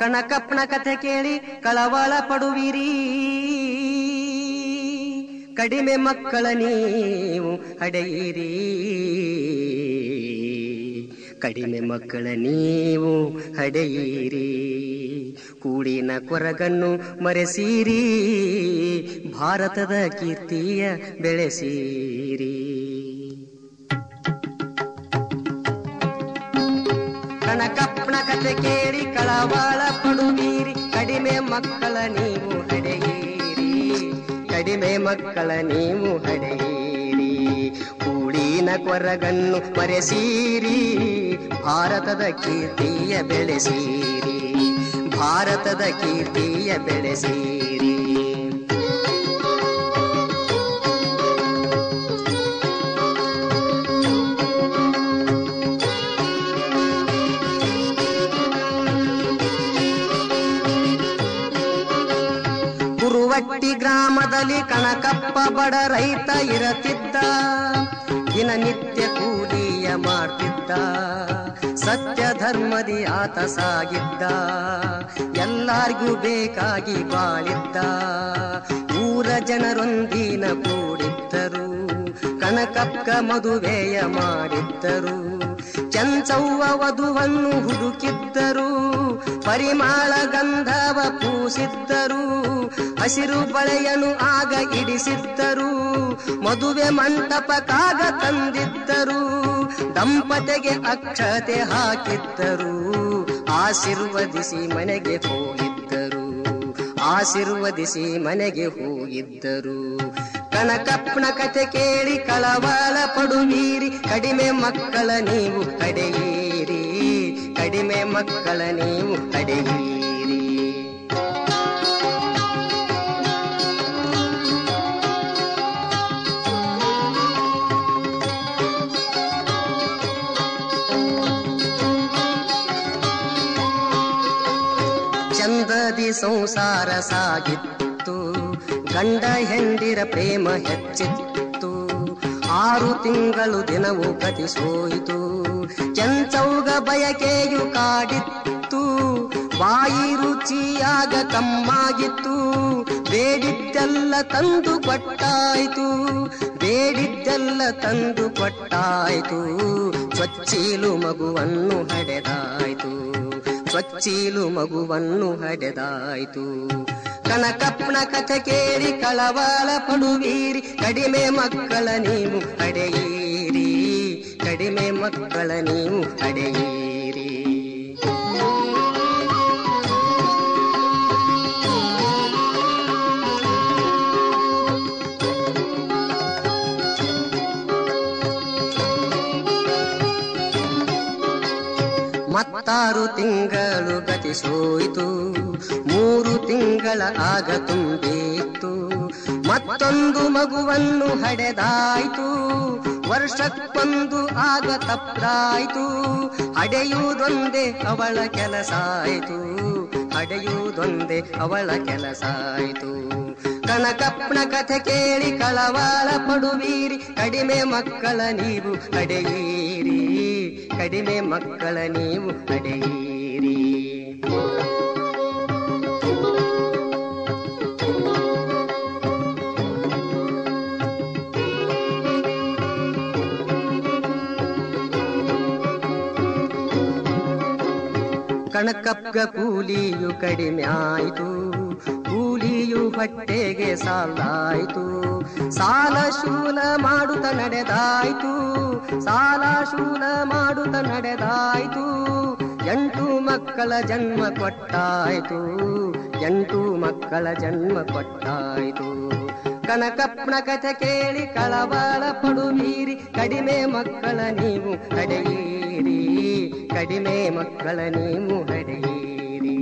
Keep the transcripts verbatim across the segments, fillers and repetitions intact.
ಕಣಕಪ್ಪನ ಕಥೆ ಕೇಳಿ ಕಳವಳ ಪಡುವಿರಿ, ಕಡಿಮೆ ಮಕ್ಕಳ ನೀವು ಹಡೆಯಿರಿ, ಕಡಿಮೆ ಮಕ್ಕಳ ನೀವು ಹಡೆಯಿರಿ, ಕೂಡಿನ ಕೊರಗನ್ನು ಮರೆಸಿರಿ, ಭಾರತದ ಕೀರ್ತಿಯ ಬೆಳೆಸಿರಿ. ಕಣಕಪ್ಪನ ಕಥೆ ಕೇಳಿ ಕಳವಳ ಪಡುವಿರಿ, ಕಡಿಮೆ ಮಕ್ಕಳ ನೀವು ಹಡೆಯಿರಿ, ಕಡಿಮೆ ಮಕ್ಕಳ ನೀವು ಹಡೆಯಿರಿ, ಕೂಡಿನ ಕೊರಗನ್ನು ಮರೆಸಿರಿ, ಭಾರತದ ಕೀರ್ತಿಯ ಬೆಳೆಸಿರಿ, ಭಾರತದ ಕೀರ್ತಿಯ ಬೆಳೆಸಿರಿ. ಕುರುವಟ್ಟಿ ಗ್ರಾಮದಲ್ಲಿ ಕಣಕಪ್ಪ ಬಡ ರೈತ ಇರತಿದ್ದ, ದಿನನಿತ್ಯ ಕೂಲಿಯ ಮಾಡ್ತಿದ್ದ, ಸತ್ಯ ಧರ್ಮದಿ ಆತ ಸಾಗಿದ್ದ, ಎಲ್ಲರಿಗೂ ಬೇಕಾಗಿ ಬಾಳಿದ್ದ, ಊರ ಜನರೊಂದಿನ ಕೂಡಿದ್ದರು, ಕಣಕಪ್ಪ ಮದುವೆಯ ಮಾಡಿದ್ದರು, ಚಂಚವ್ವ ವಧುವನ್ನು ಹುಡುಕಿದ್ದರು, ಪರಿಮಳ ಗಂಧವ ಪೂಸಿದ್ದರು, ಹಸಿರು ಬಳೆಯನು ಆಗ ಇಡಿಸಿದ್ದರು, ಮದುವೆ ಮಂಟಪಕ್ಕಾಗ ತಂದಿದ್ದರು, ದಂಪತಿಗೆ ಅಕ್ಷತೆ ಹಾಕಿದ್ದರು, ಆಶೀರ್ವದಿಸಿ ಮನೆಗೆ ಹೋಗಿದ್ದರು, ಆಶೀರ್ವದಿಸಿ ಮನೆಗೆ ಹೋಗಿದ್ದರು. ಕಣಕಪ್ಪನ ಕಥೆ ಕೇಳಿ ಕಳವಳ ಪಡುವಿರಿ, ಕಡಿಮೆ ಮಕ್ಕಳ ನೀವು ಹಡೆಯಿರಿ, ಕಡಿಮೆ ಮಕ್ಕಳ ನೀವು ಹಡೆಯಿರಿ. ಚಂದದಿ ಸಂಸಾರ ಸಾಗಿತ್ತು, ಗಂಡ ಹೆಂಡಿರ ಪ್ರೇಮ ಹೆಚ್ಚಿತ್ತು, ಆರು ತಿಂಗಳು ದಿನವೂ ಗತಿಸೋಯಿತು, ಚಂಚೌಗ ಬಯಕೆಯು ಕಾಡಿತ್ತು, ಬಾಯಿ ರುಚಿಯಾಗ ಕಮ್ಮಾಗಿತ್ತು, ಬೇಡಿದ್ದೆಲ್ಲ ತಂದು ಕೊಟ್ಟಾಯ್ತು, ಬೇಡಿದ್ದೆಲ್ಲ ತಂದು ಕೊಟ್ಟಾಯ್ತು, ಚೊಚ್ಚೀಲು ಮಗುವನ್ನು ಹಡೆದಾಯ್ತು, ಚೊಚ್ಚೀಲು ಮಗುವನ್ನು ಹಡೆದಾಯ್ತು. ಕಣಕಪ್ಪನ ಕಥೆ ಕೇಳಿ ಕಳವಳ ಪಡುವಿರಿ, ಕಡಿಮೆ ಮಕ್ಕಳ ನೀವು ಹಡೆಯಿರಿ, ಕಡಿಮೆ ಮಕ್ಕಳ ನೀವು ಹಡೆಯಿರಿ. ಮತ್ತಾರು ತಿಂಗಳು ಗತಿಸೋಯಿತು, ಮೂರು ತಿಂಗಳ ಆಗ ತುಂಬಿತ್ತು, ಮತ್ತೊಂದು ಮಗುವನ್ನು ಹಡೆದಾಯ್ತು, ವರ್ಷಕ್ಕೊಂದು ಆಗ ತಪ್ಪಾಯ್ತು, ಹಡೆಯುವುದೊಂದೇ ಅವಳ ಕೆಲಸ ಆಯ್ತು, ಹಡೆಯುವುದೊಂದೇ ಅವಳ ಕೆಲಸ ಆಯ್ತು. ಕಣಕಪ್ಪನ ಕಥೆ ಕೇಳಿ ಕಳವಳ ಪಡುವಿರಿ, ಕಡಿಮೆ ಮಕ್ಕಳ ನೀವು ಹಡೆಯಿರಿ, ಕಡಿಮೆ ಮಕ್ಕಳ ನೀವು ಹಡೆಯಿರಿ. ಕಣಕಪ್ಪ ಕೂಲಿಯು ಕಡಿಮೆ ಆಯಿತು, ಕೂಲಿಯು ಹೊಟ್ಟೆಗೆ ಸಾಲಾಯಿತು, ಸಾಲ ಶೂಲ ಮಾಡುತ್ತ ನಡೆದಾಯ್ತು, ಸಾಲ ಶೂಲ ಮಾಡುತ್ತ ನಡೆದಾಯ್ತು, ಎಂಟು ಮಕ್ಕಳ ಜನ್ಮ ಕೊಟ್ಟಾಯ್ತು, ಎಂಟು ಮಕ್ಕಳ ಜನ್ಮ ಕೊಟ್ಟಾಯ್ತು. ಕಣಕಪ್ಪನ ಕಥೆ ಕೇಳಿ ಕಳವಳ ಪಡುವಿರಿ, ಕಡಿಮೆ ಮಕ್ಕಳ ನೀವು ಹಡೆಯಿರಿ, ಕಡಿಮೆ ಮಕ್ಕಳ ನೀವು ಹಡೆಯಿರಿ.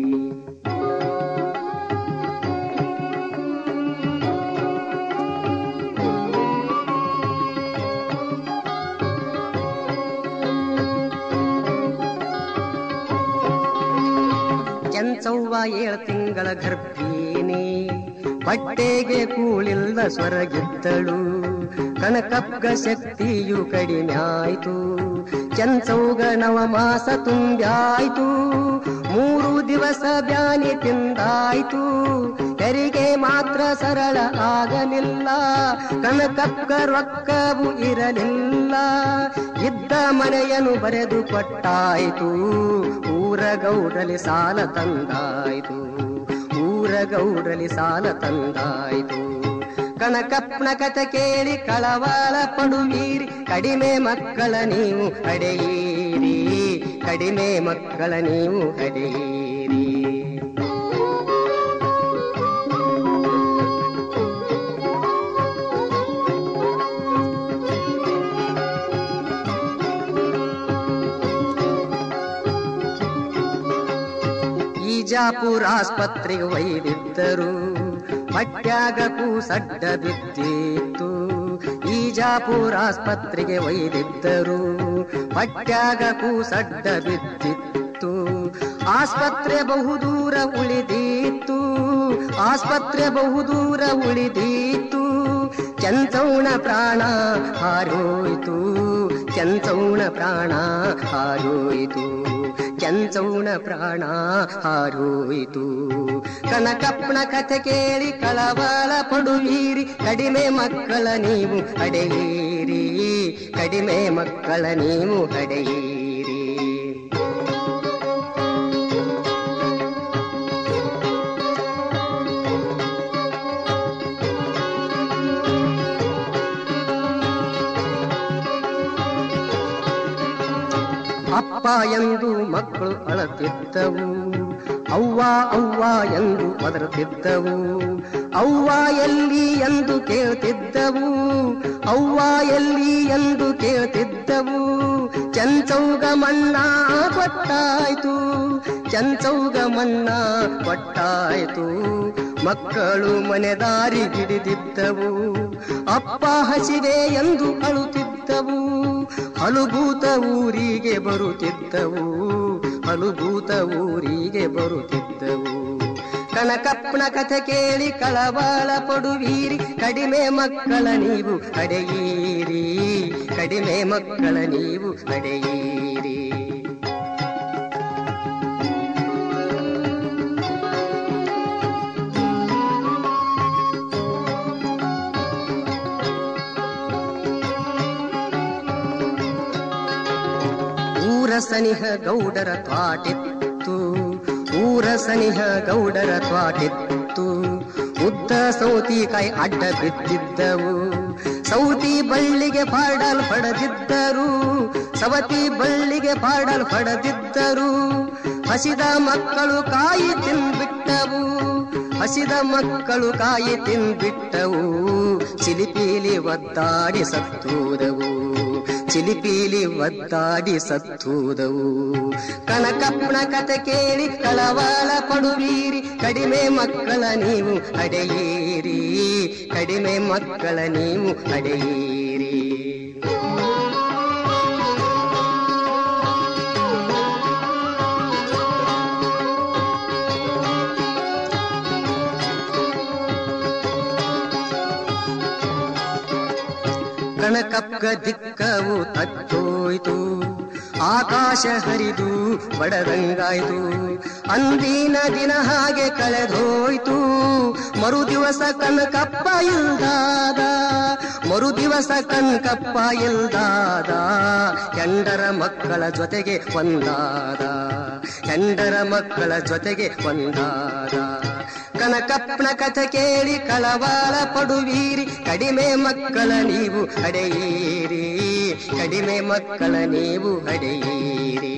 ಚಂಚವ್ವ ಏಳು ತಿಂಗಳ ಗರ್ಭಿಣಿ, ಹೊಟ್ಟೆಗೆ ಕೂಳಿಲ್ಲದ ಸ್ವರಗಿದ್ದಳು, ಕಣಕಪ್ಪ ಶಕ್ತಿಯು ಕಡಿಮೆ ಆಯ್ತು, ಚಂಚೌಗ ನವಮಾಸ ತುಂಬ್ಯಾಯ್ತು, ಮೂರು ದಿವಸ ಬ್ಯಾನಿ ತಿಂದಾಯ್ತು, ಹೆರಿಗೆ ಮಾತ್ರ ಸರಳ ಆಗಲಿಲ್ಲ, ಕನಕಕ್ಕ ರೊಕ್ಕವು ಇರಲಿಲ್ಲ, ಇದ್ದ ಮನೆಯನ್ನು ಬರೆದು ಕೊಟ್ಟಾಯ್ತು, ಊರ ಗೌಡಲಿ ಸಾಲ ತಂದಾಯ್ತು, ಊರ ಗೌಡಲಿ ಸಾಲ ತಂದಾಯ್ತು. ಕನಕಪ್ಪನ ಕಥೆ ಕೇಳಿ ಕಳವಳ ಪಡುವೀರಿ, ಕಡಿಮೆ ಮಕ್ಕಳ ನೀವು ಹಡೆಯಿರಿ, ಕಡಿಮೆ ಮಕ್ಕಳ ನೀವು ಹಡೆಯಿರಿ. ಈಜಾಪುರ ಆಸ್ಪತ್ರೆಗೆ ಒಯ್ದಿದ್ದರು, ಹೊಟ್ಯಾಗ ಕೂಸಡ್ಡ ಬಿದ್ದಿತ್ತು, ಈಜಾಪುರ ಆಸ್ಪತ್ರೆಗೆ ಒಯ್ದಿದ್ದರು, ಹೊಟ್ಯಾಗ ಕೂಸಡ್ಡ ಬಿದ್ದಿತ್ತು, ಆಸ್ಪತ್ರೆ ಬಹುದೂರ ಉಳಿದಿತ್ತು, ಆಸ್ಪತ್ರೆ ಬಹುದೂರ ಉಳಿದಿತ್ತು, ಚಂಚೌಣ ಪ್ರಾಣ ಹಾರೋಯ್ತು, ಚಂಚೌಣ ಪ್ರಾಣ ಹಾರೋಯ್ತು, ಚಂಚೌಣ ಪ್ರಾಣ ಹಾರೋಯ್ತು. ಕನಕಪ್ಪನ ಕಥೆ ಕೇಳಿ ಕಳವಳ ಪಡುವೀರಿ, ಕಡಿಮೆ ಮಕ್ಕಳ ನೀವು ಹಡೆಯಿರಿ, ಕಡಿಮೆ ಮಕ್ಕಳ ನೀವು ಹಡೆಯಿರಿ. ಅಪ್ಪ ಎಂದು ಮಕ್ಕಳು ಅಳತಿದ್ದವು, ಅವ್ವ ಅವ್ವ ಎಂದು ಒದರುತ್ತಿದ್ದವು, ಅವ್ವ ಎಲ್ಲಿ ಎಂದು ಕೇಳ್ತಿದ್ದವು, ಅವ್ವ ಎಲ್ಲಿ ಎಂದು ಕೇಳ್ತಿದ್ದವು, ಚಂಚೌಗ ಮಣ್ಣ ಕೊಟ್ಟಾಯ್ತು, ಚಂಚೌಗ ಮಣ್ಣ ಕೊಟ್ಟಾಯ್ತು, ಮಕ್ಕಳು ಮನೆದಾರಿ ಹಿಡಿದಿದ್ದವು, ಅಪ್ಪ ಹಸಿವೆ ಎಂದು ಅಳುತ್ತಿದ್ದವು, ಹಲುಭೂತ ಊರಿಗೆ ಬರುತ್ತಿದ್ದವು, ಹಲುಭೂತ ಊರಿಗೆ ಬರುತ್ತಿದ್ದವು. ಕನಕಪ್ಪನ ಕಥೆ ಕೇಳಿ ಕಳವಳ ಪಡುವೀರಿ, ಕಡಿಮೆ ಮಕ್ಕಳ ನೀವು ಹಡೆಯಿರಿ, ಕಡಿಮೆ ಮಕ್ಕಳ ನೀವು ಹಡೆಯಿರಿ. ಊರ ಸನಿಹ ಗೌಡರ ತ್ವಾಟಿತ್ತು, ಊರ ಸನಿಹ ಗೌಡರ ತ್ವಾಟಿತ್ತು, ಉದ್ದ ಸೌತಿಕಾಯಿ ಅಡ್ಡ ಬಿದ್ದಿದ್ದವು, ಸೌತಿ ಬಳ್ಳಿಗೆ ಪಾಡಲ್ ಪಡೆದಿದ್ದರು, ಸವತಿ ಬಳ್ಳಿಗೆ ಪಾಡಲ್ ಪಡೆದಿದ್ದರು, ಹಸಿದ ಮಕ್ಕಳು ಕಾಯಿ ತಿನ್ಬಿಟ್ಟವು, ಹಸಿದ ಮಕ್ಕಳು ಕಾಯಿ ತಿನ್ಬಿಟ್ಟವು, ಚಿಲಿಪಿಲಿ ಒದ್ದಾಡಿ ಸತ್ತೂದವು, ಚಿಲಿಪಿಲಿ ಒದ್ದಾಡಿ ಸತ್ತೂದವು. ಕನಕಪ್ಪನ ಕಥೆ ಕೇಳಿ ಕಳವಳ ಪಡುವೀರಿ, ಕಡಿಮೆ ಮಕ್ಕಳ ನೀವು ಹಡೆಯಿರಿ, ಕಡಿಮೆ ಮಕ್ಕಳ ನೀವು ಹಡೆಯಿರಿ. ಕನಕಪ್ಪ ದಿಕ್ಕವು ತಟ್ಟೋಯ್ತು, ಆಕಾಶ ಹರಿದು ಬಡದಂಗಾಯ್ತು, ಅಂದಿನ ದಿನ ಹಾಗೆ ಕಳೆದೋಯ್ತು, ಮರು ದಿವಸ ಕನಕಪ್ಪ ಇಲ್ದಾದ, ಮರು ದಿವಸ ಕನಕಪ್ಪ ಇಲ್ದಾದ, ಹೆಂಡರ ಮಕ್ಕಳ ಜೊತೆಗೆ ಒಂದಾದ, ಹೆಂಡರ ಮಕ್ಕಳ ಜೊತೆಗೆ ಒಂದಾದ. ಕನಕಪ್ಪನ ಕಥೆ ಕೇಳಿ ಕಳವಳ ಪಡುವೀರಿ, ಕಡಿಮೆ ಮಕ್ಕಳ ನೀವು ಹಡೆಯಿರಿ, ಕಡಿಮೆ ಮಕ್ಕಳ ನೀವು ಹಡೆಯಿರಿ.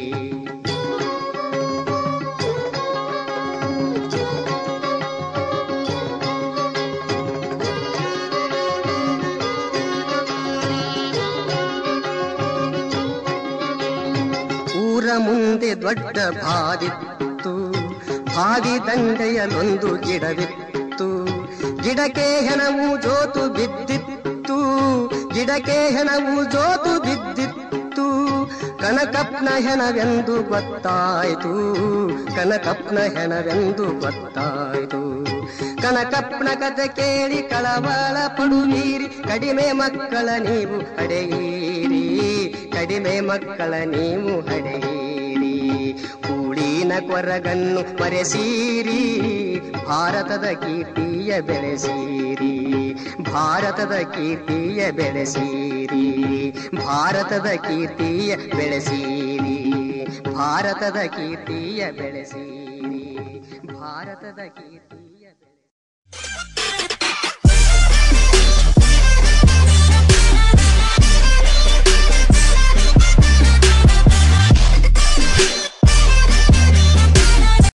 ಊರ ಮುಂದೆ ದೊಡ್ಡ ಬಾದಿತ್ತು, ಬಾವಿ ದಂಡೆಯಲ್ಲೊಂದು ಗಿಡವಿತ್ತು, ಗಿಡಕ್ಕೆ ಹೆಣವು ಜೋತು ಬಿದ್ದಿತ್ತು, ಗಿಡಕ್ಕೆ ಹೆಣವು ಜೋತು ಬಿದ್ದಿತ್ತು, ಕನಕಪ್ಪನ ಹೆಣವೆಂದು ಗೊತ್ತಾಯ್ತು, ಕನಕಪ್ಪನ ಹೆಣವೆಂದು ಗೊತ್ತಾಯ್ತು. ಕನಕಪ್ಪನ ಕಥೆ ಕೇಳಿ ಕಳವಳ ಪಡುವೀರಿ, ಕಡಿಮೆ ಮಕ್ಕಳ ನೀವು ಹಡೆಯಿರಿ, ಕಡಿಮೆ ಮಕ್ಕಳ ನೀವು ಹಡೆಯಿರಿ, ಕೂಳಿನ ಕೊರಗನ್ನು ಮರೆಸೀರಿ, ಭಾರತದ ಕೀರ್ತಿಯ ಬೆಳೆಸೀರಿ, ಭಾರತದ ಕೀರ್ತಿಯ ಬೆಳೆಸೀರಿ, ಭಾರತದ ಕೀರ್ತಿಯ ಬೆಳೆಸೀರಿ, ಭಾರತದ ಕೀರ್ತಿಯ ಬೆಳೆಸೀರಿ, ಭಾರತದ ಕೀರ್ತಿ